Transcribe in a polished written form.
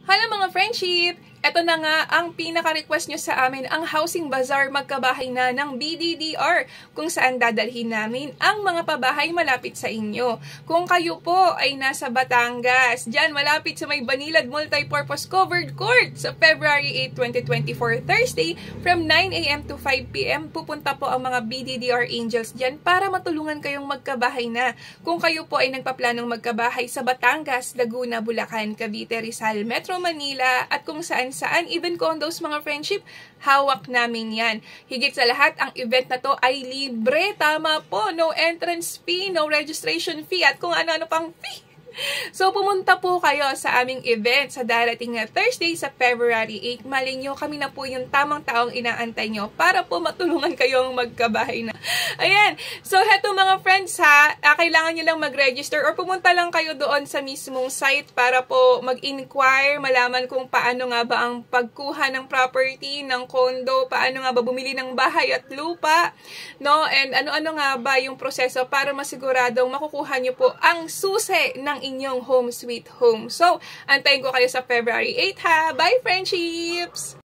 Hello mga friendship! Ito na nga ang pinaka-request nyo sa amin, ang Housing Bazaar magkabahay na ng BDDR, kung saan dadalhin namin ang mga pabahay malapit sa inyo. Kung kayo po ay nasa Batangas, dyan malapit sa may Banilad Multipurpose Covered Court sa February 8, 2024, Thursday, from 9 AM to 5 PM, pupunta po ang mga BDDR Angels dyan para matulungan kayong magkabahay na. Kung kayo po ay nagpaplanong magkabahay sa Batangas, Laguna, Bulacan, Cavite, Rizal, Metro Manila, at kung saan, even condos mga friendship, hawak namin yan. Higit sa lahat, ang event na to ay libre. Tama po, no entrance fee, no registration fee, at kung ano-ano pang fee. So, pumunta po kayo sa aming event sa darating na Thursday sa February 8. Malay nyo, kami na po yung tamang taong inaantay nyo para po matulungan kayong magkabahay na. Ayan. So, heto mga friends ha, kailangan nyo lang mag-register or pumunta lang kayo doon sa mismong site para po mag-inquire, malaman kung paano nga ba ang pagkuha ng property, ng condo, paano nga ba bumili ng bahay at lupa, no? And ano-ano nga ba yung proseso para masiguradong makukuha nyo po ang susi ng inyong home sweet home. So, antayin ko kayo sa February 8 ha. Bye, friendships!